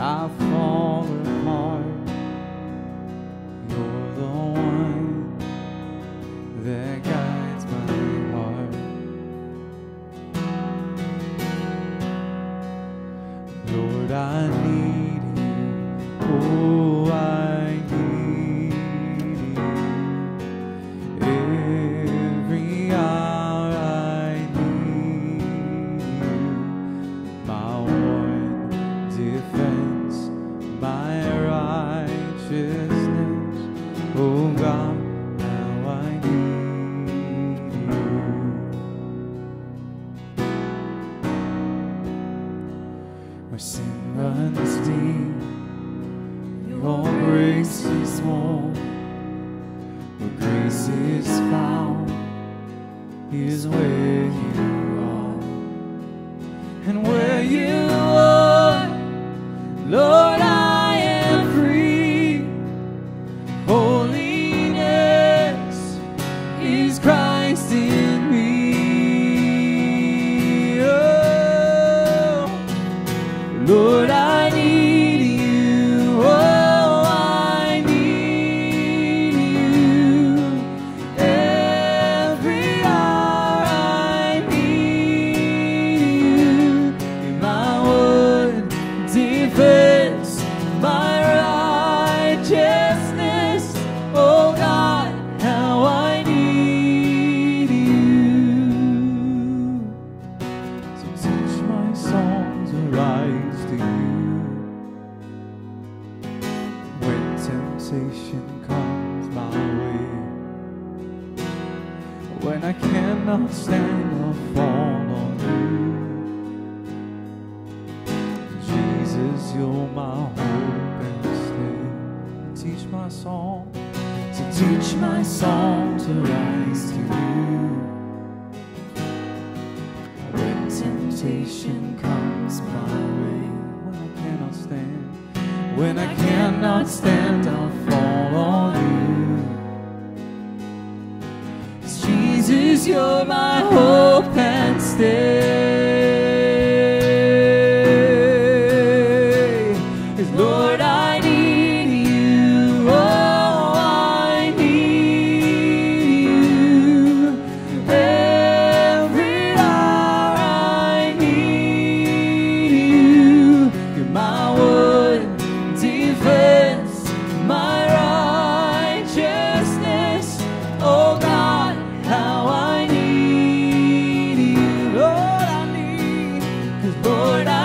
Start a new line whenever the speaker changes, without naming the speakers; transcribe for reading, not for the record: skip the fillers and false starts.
I fall apart. You're the one that guides my heart. Lord, I need you. Oh, I need you. Every hour I need you. My one defense, my righteousness. Oh God, how I need you. Where sin runs deep, your grace is more. Where grace is found is where you are. And where you are, Lord, I am free. Holiness is Christ in me. Oh, Lord, I need you. Oh, I need you. Every hour I need you. In my one defense, my righteousness. Oh God, how I need you. So teach my song to rise to you. When temptation comes my way, when I cannot stand or fall on you, Jesus, you're my hope and stay. Teach my song, so teach my song to rise to you. When temptation comes my way, when I cannot stand, when I cannot stand, I'll fall on you. 'Cause Jesus, you're my hope and stay. 'Cause Lord, I need you. Oh, I need you. Every hour I need you. You're my one defense, my righteousness. Oh God, how I need you. Lord, I need, 'cause Lord,